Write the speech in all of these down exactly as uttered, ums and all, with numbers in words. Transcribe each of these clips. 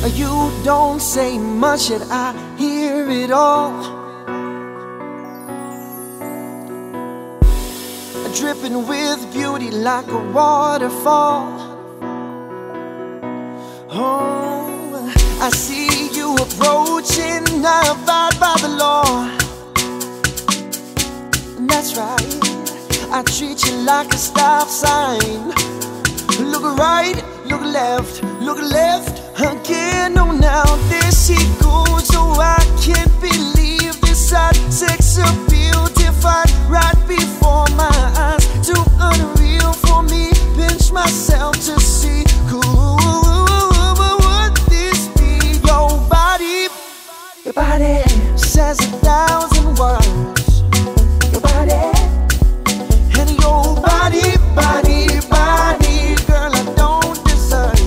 You don't say much yet I hear it all, dripping with beauty like a waterfall. Oh, I see you approaching, I abide by the law. That's right, I treat you like a stop sign. Look right, look left, look left again. Oh, now there she goes. Oh, I can't believe this hot sex appeal defied right before my eyes. Too unreal for me, pinch myself to see. Cool, would this be? Your body, your body says a thousand words. Your body, and your body, body, body, girl, I don't deserve.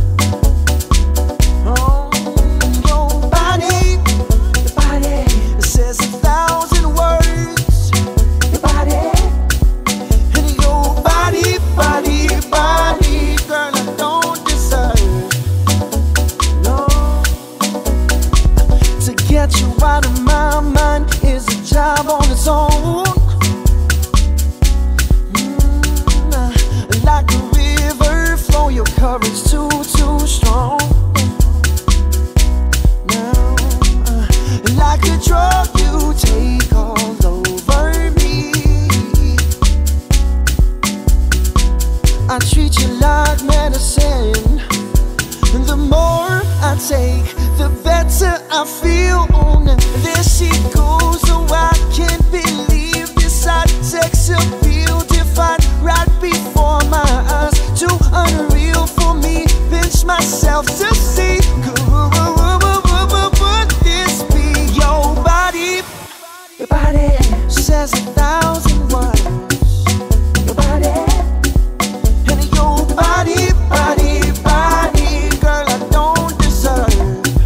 Oh, your body, your body says a thousand words. Your body, and your body, body, body, girl, I don't deserve. No, to get you out of my mind is a job on its own. Like a river flow, your courage too, too strong. Now, uh, like a drug you take all over me. I treat you like medicine. The more I take, the better I feel. Oh, now there she goes. Oh, I can't believe this hot sex appeal defied right before my eyes. Too unreal for me, pinch myself to see. Would this be? Your body, your body says a thousand words. Your body, and your body, body, body, girl, I don't deserve.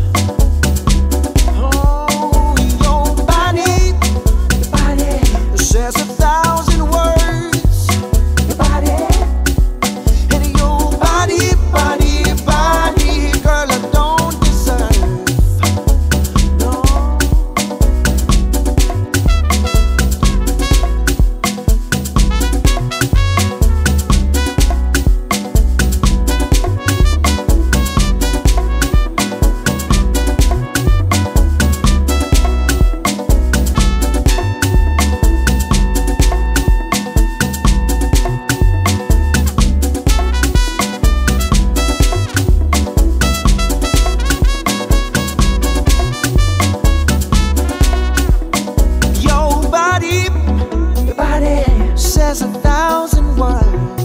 Oh, your body, your body says a thousand words. Your body, and your body, body, body, girl, I don't deserve. No. Your body, your body says a thousand words.